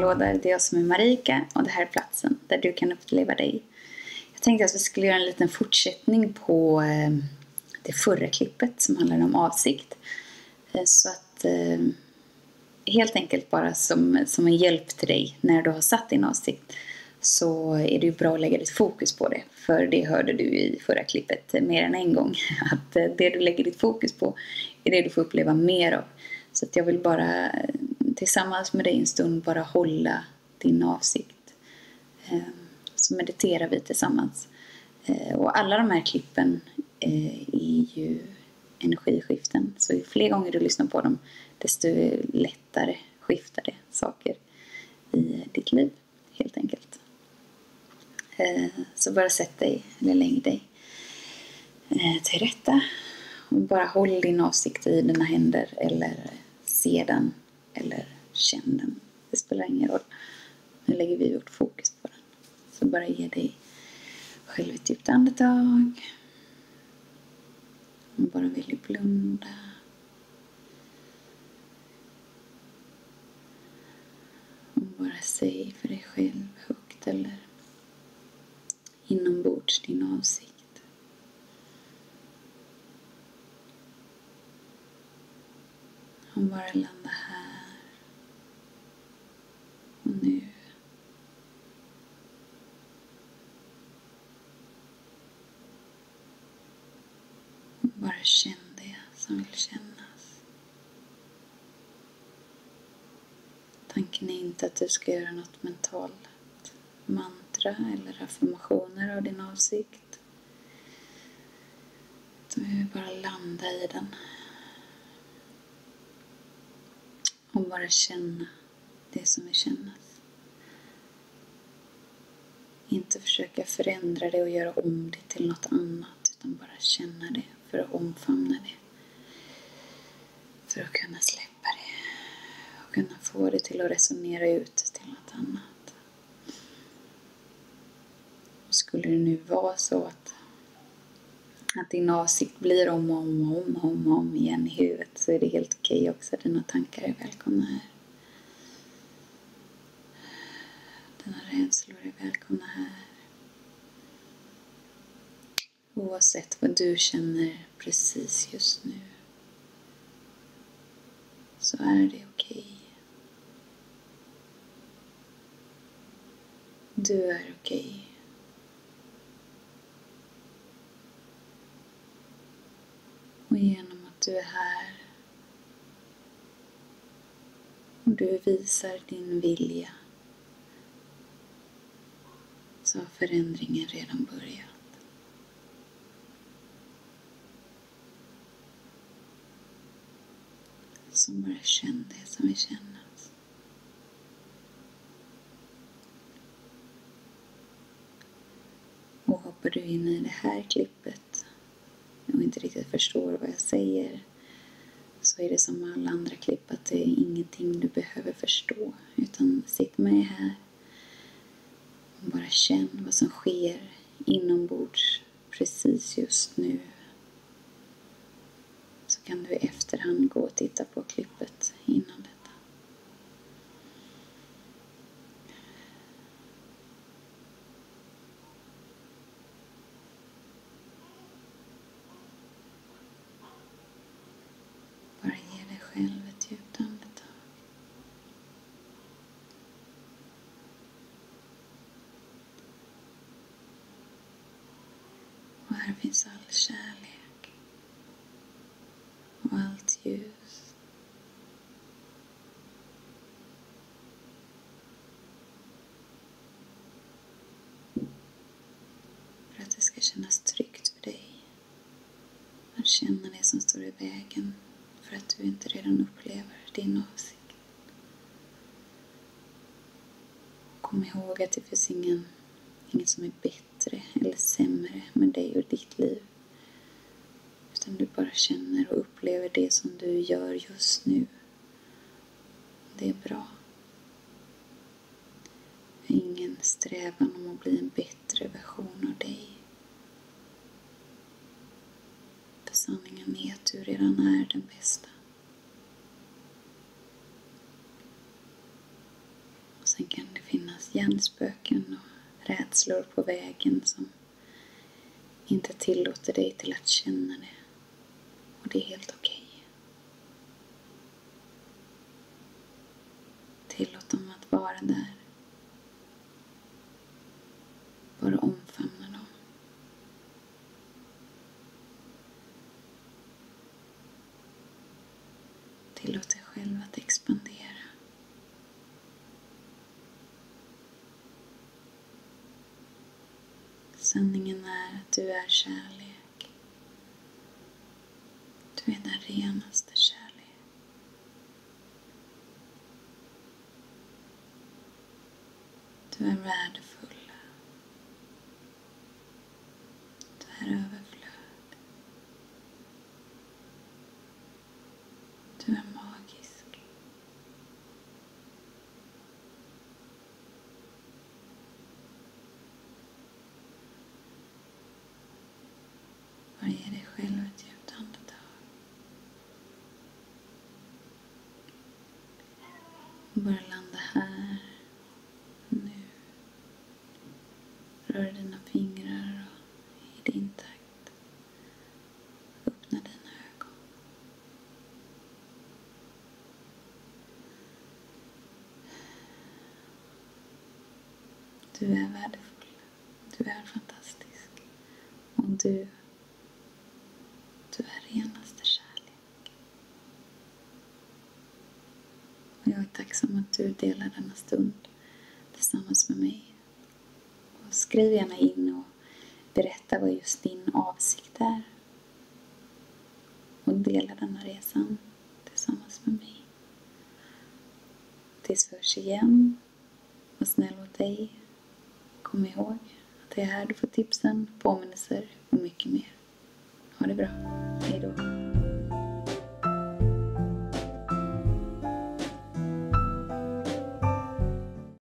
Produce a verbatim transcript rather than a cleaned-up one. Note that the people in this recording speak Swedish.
låda. Det är jag som är Marika och det här är platsen där du kan uppleva dig. Jag tänkte att vi skulle göra en liten fortsättning på det förra klippet som handlar om avsikt. Så att helt enkelt bara som, som en hjälp till dig när du har satt din avsikt, så är det ju bra att lägga ditt fokus på det. För det hörde du i förra klippet mer än en gång. Att det du lägger ditt fokus på är det du får uppleva mer av. Så att jag vill bara tillsammans med dig en stund bara hålla din avsikt. Så mediterar vi tillsammans. Och alla de här klippen är ju energiskiften. Så ju fler gånger du lyssnar på dem, desto lättare skiftar det saker i ditt liv, helt enkelt. Så bara sätt dig, eller lägg dig till rätta. Och bara håll din avsikt i dina händer, eller se den, eller känn den. Det spelar ingen roll. Nu lägger vi vårt fokus på den. Så bara ge dig själv ett djupt andetag. Och bara vill du blunda. Och bara säg för dig själv högt eller inombords din avsikt. Och bara landa här och nu. Och bara känn det som vill kännas. Tanken är inte att du ska göra något mentalt mantra eller affirmationer av din avsikt. Du vill bara landa i den. Och bara känna det som vill kännas. Inte försöka förändra det och göra om det till något annat. Utan bara känna det för att omfamna det. För att kunna släppa det. Och kunna få det till att resonera ut till något annat. Och skulle det nu vara så att Att din avsikt blir om och om och om och om, om igen i huvudet, så är det helt okej också. Dina tankar är välkomna här. Dina rädslor är välkomna här. Oavsett vad du känner precis just nu, så är det okej. Du är okej. Och genom att du är här och du visar din vilja, så har förändringen redan börjat. Så bara känn det som vill kännas. Och hoppar du in i det här klippet och inte riktigt förstår vad jag säger, så är det som alla andra klipp, att det är ingenting du behöver förstå, utan sitt med här och bara känn vad som sker inombords precis just nu. Så kan du i efterhand gå och titta på klippet innan detta. Bara ge dig själv ett djupt andetag. Och här finns all kärlek och allt ljus. För att det ska kännas tryggt för dig att känna det som står i vägen, för att du inte redan upplever din avsikt. Kom ihåg att det finns ingen, ingen som är bättre eller sämre med dig och ditt liv. Utan du bara känner och upplever det som du gör just nu. Det är bra. Ingen strävan om att bli en bättre version av dig. För sanningen är att du redan är den bästa. Sen kan det finnas hjärnspöken och rädslor på vägen som inte tillåter dig till att känna det. Och det är helt okej. Tillåt dem att vara där. Bara omfamna dem. Tillåt dig själv att expandera. Sanningen är att du är kärlek. Du är den renaste kärlek. Du är värdefull. Du är överflöd. Du är magisk. Bara ge dig själv ett djupt andetag. Och bara landa här. Nu. Rör dina fingrar och i din takt. Öppna dina ögon. Du är värdefull. Du är fantastisk. Och du, du är renaste kärlek. Och jag är tacksam att du delar denna stund tillsammans med mig. Och skriv gärna in och berätta vad just din avsikt är. Och dela denna resan tillsammans med mig. Tills vi hörs igen. Var snäll mot dig. Kom ihåg att det är här du får tipsen, påminnelser och mycket mer. Ha det bra. Hej då.